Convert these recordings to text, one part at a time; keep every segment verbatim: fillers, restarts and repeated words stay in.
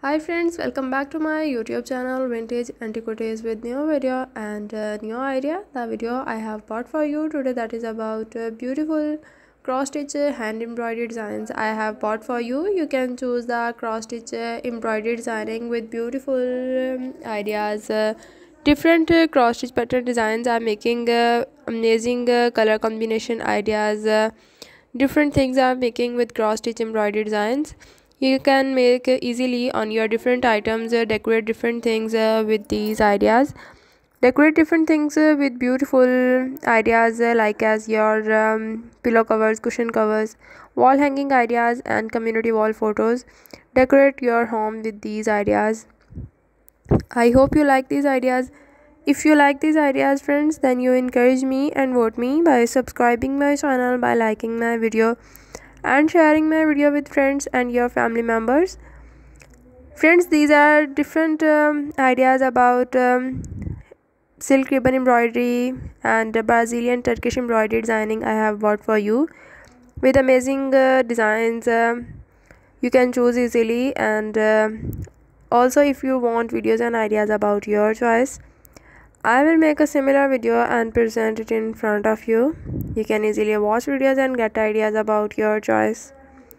Hi friends, welcome back to my YouTube channel Vintage Antiquities with new video and uh, new idea. The video I have bought for you today, that is about uh, beautiful cross stitch uh, hand embroidered designs I have bought for you. You can choose the cross stitch uh, embroidered designing with beautiful um, ideas. Uh, different uh, cross stitch pattern designs are making uh, amazing uh, color combination ideas. Uh, different things are making with cross stitch embroidered designs. You can make uh, easily on your different items, uh, decorate different things uh, with these ideas. Decorate different things uh, with beautiful ideas uh, like as your um, pillow covers, cushion covers, wall hanging ideas and community wall photos. Decorate your home with these ideas. I hope you like these ideas. If you like these ideas friends, then you encourage me and vote me by subscribing my channel, by liking my video and sharing my video with friends and your family members. Friends, these are different um, ideas about um, silk ribbon embroidery and Brazilian Turkish embroidery designing I have bought for you with amazing uh, designs. Um you can choose easily, and uh, also if you want videos and ideas about your choice, I will make a similar video and present it in front of you. You can easily watch videos and get ideas about your choice.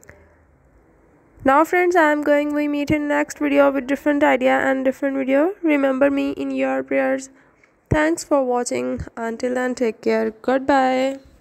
Now friends, I am going we meet in next video with different idea and different video. Remember me in your prayers. Thanks for watching. Until then, take care. Goodbye.